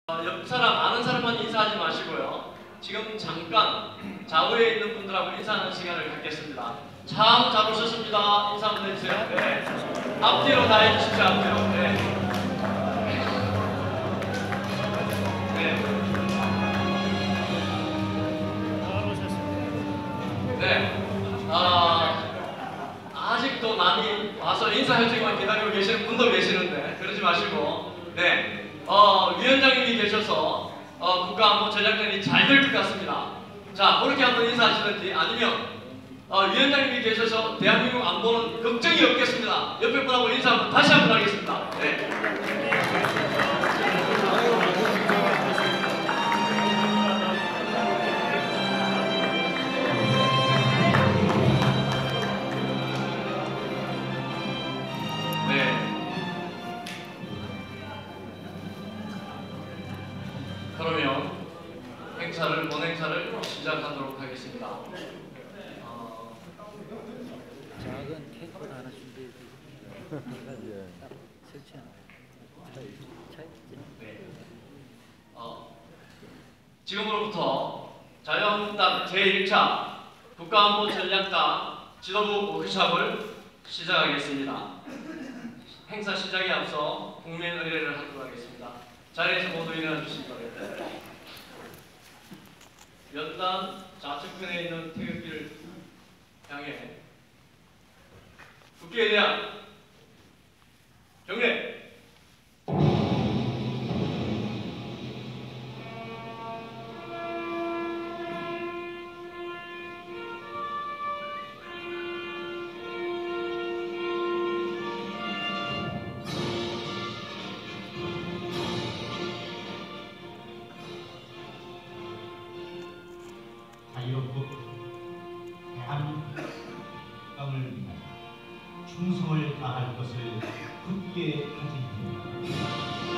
옆 사람 아는 사람만 인사하지 마시고요. 지금 잠깐 좌우에 있는 분들하고 인사하는 시간을 갖겠습니다. 참 잘 오셨습니다. 인사 한번 해주세요. 네. 앞뒤로 다 해주시죠. 앞뒤로. 네. 네. 네. 아직도 남이 와서 인사해주기만 기다리고 계시는 분도 계시는데 그러지 마시고, 네. 위원장님이 계셔서 국가안보전략단이 잘 될 것 같습니다. 자, 그렇게 한번 인사하시든지 아니면 위원장님이 계셔서 대한민국 안보는 걱정이 없겠습니다. 옆에 분하고 인사 한번 다시 한번 하겠습니다. 네. 그러면 본행사를 시작하도록 하겠습니다. 작은 케이크 하나 준비해 주세요. 설치하는 차 있지? 네. 지금으로부터 자유한국당 제1차 국가안보전략단 지도부 워크숍을 시작하겠습니다. 행사 시작에 앞서 국민 의례를 하도록 하겠습니다. 자리에서 모두 일어나 주시기 바랍니다. 연단 좌측편에 있는 태극기를 향해 국기에 대한 경례. 자유롭고 대한민국을 위해 충성을 다할 것을 굳게 다짐합니다.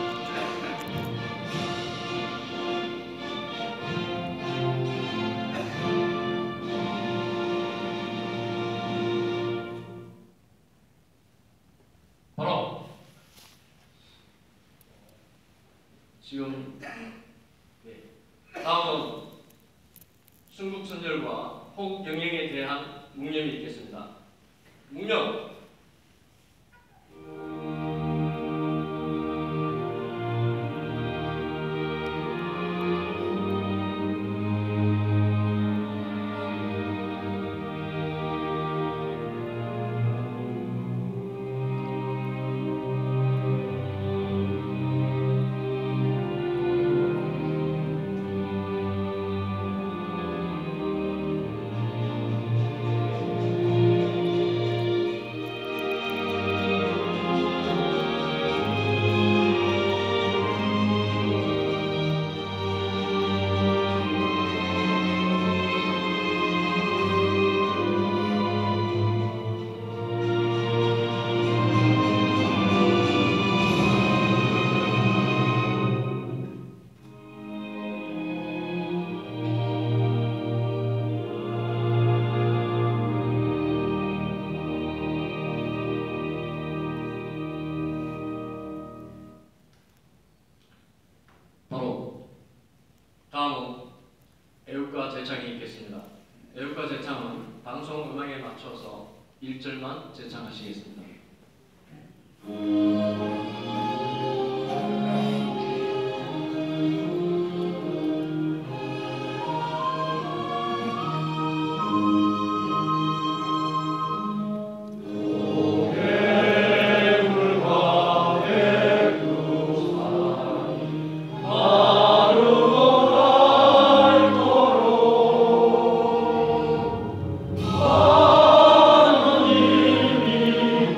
바로 지금 다음은 순국선열과 혹영행에 대한 묵념이 있겠습니다. 묵념. 바로 다음은 애국가 제창이 있겠습니다. 애국가 제창은 방송 음악에 맞춰서 1절만 제창하시겠습니다. 하나님이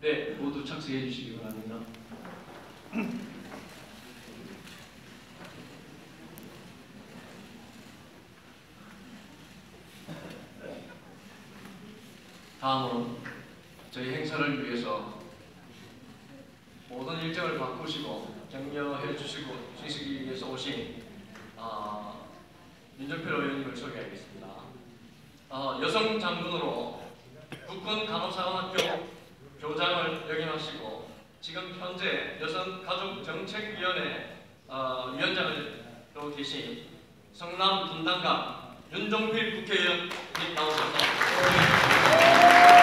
네, 모두 착석해 주시기 바랍니다. 다음은 저희 행사를 위해서 모든 일정을 바꾸시고 격려해 주시기 위해서 오신 윤정필 의원님을 소개하겠습니다. 여성 장군으로 국군 간호사관학교 교장을 역임하시고 지금 현재 여성가족정책위원회 위원장으로 계신 성남 분당갑 윤종필 국회의원님 나오셔서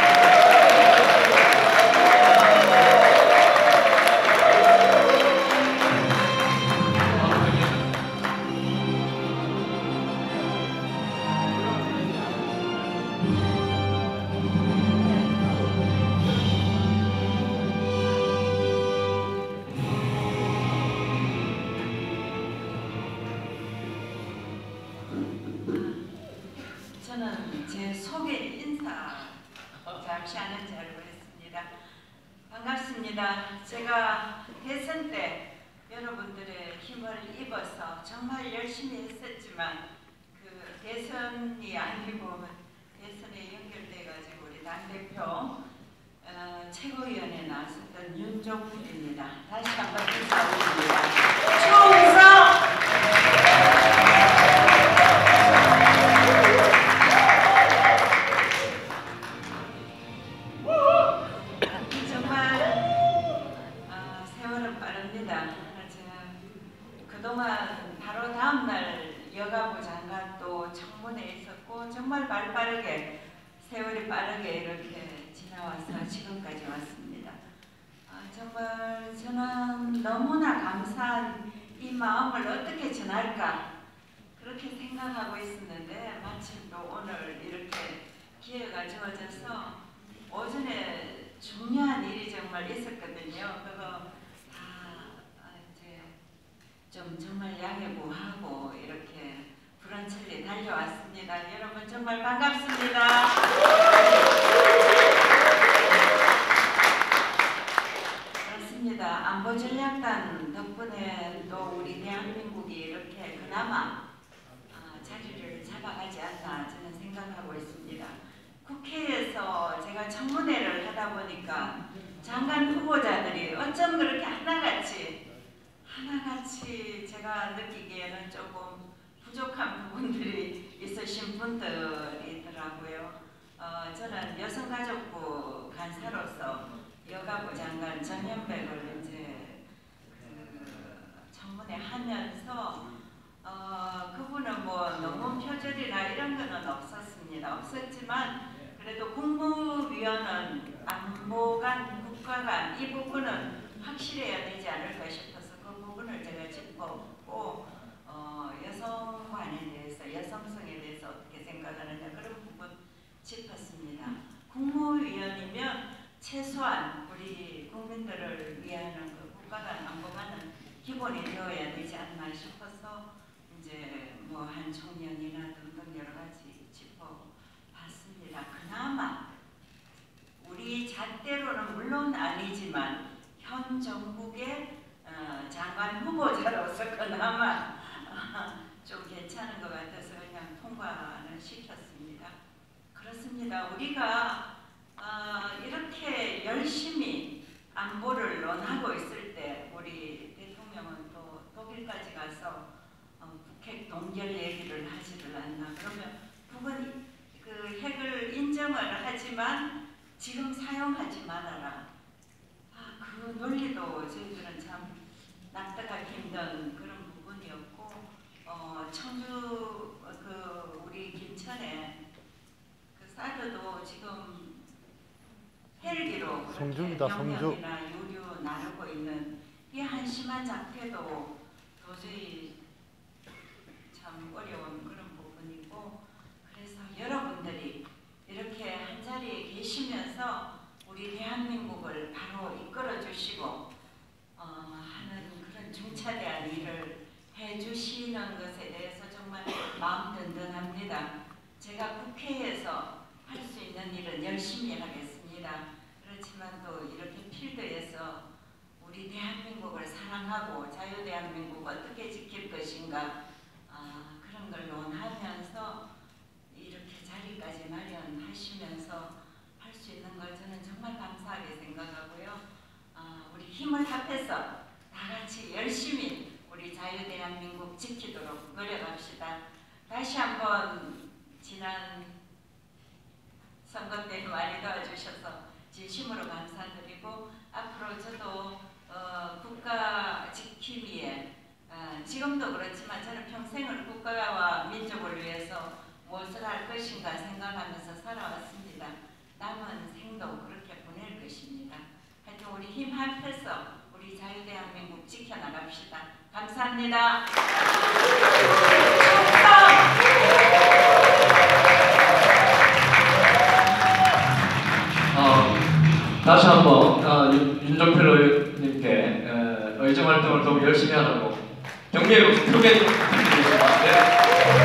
저는 제 소개 인사 잠시 하는 줄 알고 했습니다. 반갑습니다. 제가 대선 때 여러분들의 힘을 입어서 정말 열심히 했었지만 그 대선이 아니고 대선에 연결돼 가지고 우리 당대표 최고위원에 나섰던 윤종필입니다. 다시 한번 인사드립니다. 충성! 그동안 바로 다음날 여가부 장관 또 청문회에 있었고 정말 발빠르게 세월이 빠르게 이렇게 지나와서 지금까지 왔습니다. 정말 저는 너무나 감사한 이 마음을 어떻게 전할까 그렇게 생각하고 있었는데 마침 또 오늘 이렇게 기회가 주어져서 오전에 중요한 일이 정말 있었거든요. 그거 좀 정말 양해보하고 이렇게 브런치를 달려왔습니다. 여러분 정말 반갑습니다. 그렇습니다. 안보전략단 덕분에 또 우리 대한민국이 이렇게 그나마 자리를 잡아가지 않나 저는 생각하고 있습니다. 국회에서 제가 청문회를 하다 보니까 장관 후보자들이 어쩜 그렇게 하나같이 제가 느끼기에는 조금 부족한 부분들이 있으신 분들이더라고요. 저는 여성가족부 간사로서 여가부 장관 정연백을 이제 청문회 하면서 그분은 뭐 논문 표절이나 이런 거는 없었지만 그래도 국무위원은 안보관, 국가관 이 부분은 확실해야 되지 않을까 싶어서 그 부분을 제가 짚어보고 여성관에 대해서 여성성에 대해서 어떻게 생각하느냐 그런 부분 짚었습니다. 국무위원이면 최소한 우리 국민들을 위하는 그 국가관 안보관은 기본이 되어야 되지 않나 싶어서 이제 뭐 한 총련이나 등등 여러 가지 짚어봤습니다. 그나마 우리 잣대로는 물론 아니지만 현 정국의 장관 후보자로서 그나마 좀 괜찮은 것 같아서 그냥 통과는 시켰습니다. 그렇습니다. 우리가 이렇게 열심히 안보를 논하고 있을 때 우리 대통령은 또 독일까지 가서 북핵 동결 얘기를 하지를 않나. 그러면 북은 그 핵을 인정을 하지만 지금 사용하지 말아라. 그 논리도 저희들은 참 납득하기 힘든 그런 부분이었고 청주 우리 김천에 그 사드도 지금 헬기로 성주입니다. 성주. 병력이나 유류 나르고 있는 이 한심한 작태도 도저히 참 어려운 그런 부분이고 그래서 여러분들이 이렇게 한자리에 계시면서 우리 대한민국을 바로 이끌어 주시고 하는 그런 중차대한 일을 해주시는 것에 대해서 정말 마음 든든합니다. 제가 국회에서 할 수 있는 일은 열심히 하겠습니다. 그렇지만 또 이렇게 주장하고 자유대한민국 어떻게 지킬 것인가 그런 걸 논하면서 이렇게 자리까지 마련하시면서 할 수 있는 걸 저는 정말 감사하게 생각하고요. 우리 힘을 합해서 다 같이 열심히 우리 자유대한민국 지키도록 노력합시다. 다시 한번 지난 선거 때 많이 도와주셔서 진심으로 감사드리고 앞으로 저도 국가 지키기 위해 지금도 그렇지만 저는 평생을 국가와 민족을 위해서 무엇을 할 것인가 생각하면서 살아왔습니다. 남은 생도 그렇게 보낼 것입니다. 하여튼 우리 힘 합해서 우리 자유대한민국 지켜나갑시다. 감사합니다. 다시 한번 윤종필 의원님께 의정활동을 더욱 열심히 하라고 경례로 크게 부탁드리겠습니다. 네.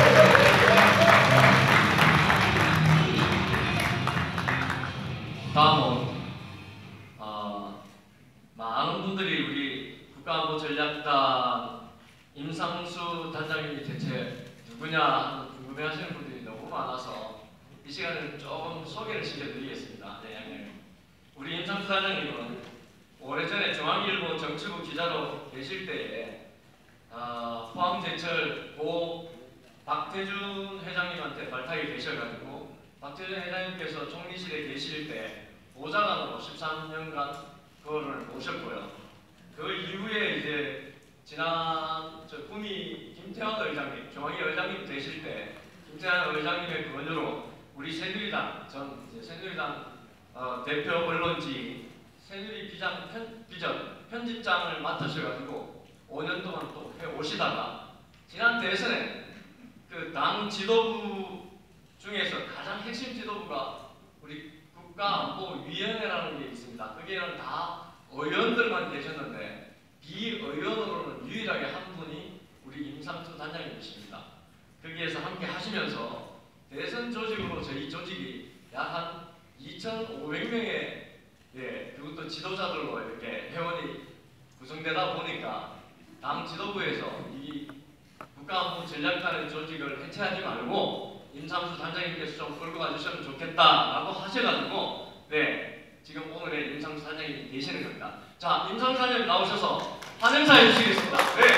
다음은 많은 분들이 우리 국가안보전략단 임상수 단장님이 대체 누구냐 하는 궁금해하시는 분들이 너무 많아서 이 시간을 조금 소개를 시켜드리겠습니다. 네. 우리 임상수 단장님은 오래전에 중앙일보 정치부 기자로 계실 때에 포항제철 고 박태준 회장님한테 발탁이 되셔가지고 박태준 회장님께서 총리실에 계실 때 보좌관으로 13년간 그거를 모셨고요. 그 이후에 이제 지난 구미 김태환 의장님, 중앙위 의장님 되실 때 김태환 의장님의 권유로 우리 새누리당 전 새누리당 대표 언론지 새누리 비전 편집장을 맡으셔가지고 5년 동안 또 해오시다가 지난 대선에 그 당 지도부 중에서 가장 핵심 지도부가 우리 국가안보위원회라는 게 있습니다. 거기에는 다 의원들만 계셨는데 비의원으로는 유일하게 한 분이 우리 임상수 단장님이십니다. 거기에서 함께 하시면서 대선 조직으로 저희 조직이 약 한 2,500명의 그것도 지도자들로 이렇게 회원이 구성되다 보니까 당 지도부에서 이 국가안보전략단의 조직을 해체하지 말고 임상수 단장님께서 좀 끌고 가주시면 좋겠다라고 하셔가지고 지금 오늘의 임상수 단장님이 계시는 겁니다. 자, 임상수 단장님 나오셔서 환영사해 주시겠습니다.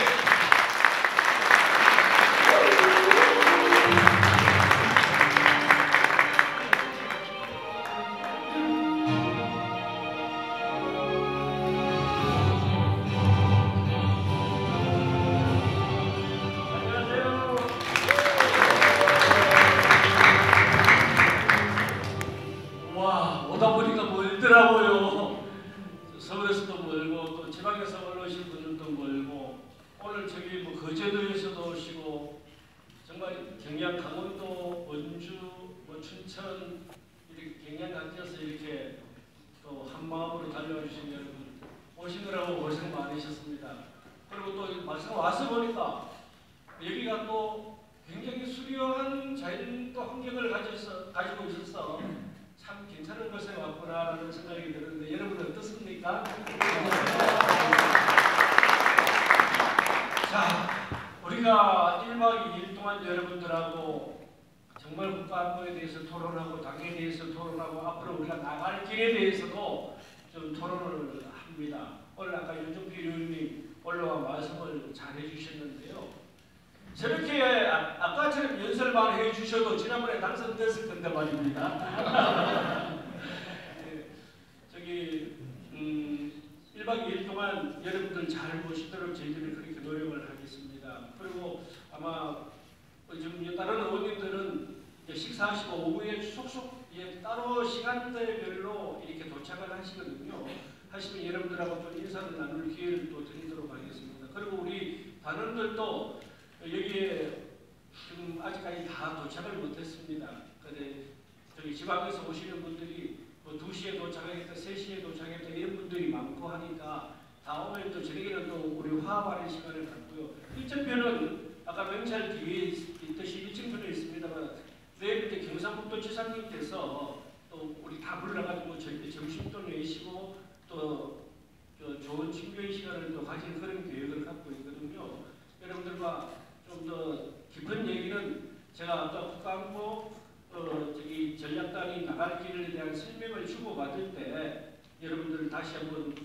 오다 보니까 멀더라고요. 서울에서도 멀고 또 지방에서 올라오신 분들도 멀고 오늘 저기 뭐 거제도에서도 오시고 정말 경양, 강원도, 원주, 뭐 춘천 이렇게 경양 같아서 이렇게 또 한 마음으로 달려와 주신 여러분 오시느라고 고생 많으셨습니다. 그리고 또 막상 와서 보니까 여기가 또 굉장히 수려한 자연 또 환경을 가지고 있어서 참 괜찮은 곳에 왔구나라는 생각이 드는데 여러분 어떻습니까? 자, 우리가 1박 2일 동안 여러분들하고 정말 국가안보에 대해서 토론하고 당에 대해서 토론하고 앞으로 우리가 나갈 길에 대해서도 좀 토론을 합니다. 오늘 아까 윤종필 의원님 올라와 말씀을 잘 해주셨는데요. 저렇게 아까처럼 연설만 해주셔도 지난번에 당선됐을 건데 말입니다. 저기 1박 2일 동안 여러분들 잘 보시도록 저희들이 그렇게 노력을 하겠습니다. 그리고 아마 지금 다른 의원님들은 식사하시고 오후에 속속 따로 시간대별로 이렇게 도착을 하시거든요. 하시면 여러분들하고 좀 인사를 나눌 기회를 또 드리도록 하겠습니다. 그리고 우리 단원들도 여기에 지금 아직까지 다 도착을 못했습니다. 근데 저기 지방에서 오시는 분들이 뭐 2시에 도착했다, 3시에 도착했다 이런 분들이 많고 하니까 다음에 또 저녁에는 또 우리 화합하는 시간을 갖고요. 일정표는 아까 명찰 뒤에 있듯이 일정표는 있습니다만 내일 때 경상북도지사님께서 또 우리 다 불러가지고 저희 점심도 내시고 또 좋은 친교의 시간을 또 가진 그런 계획 나갈 길에 대한 설명을 주고받을 때 여러분들 다시 한번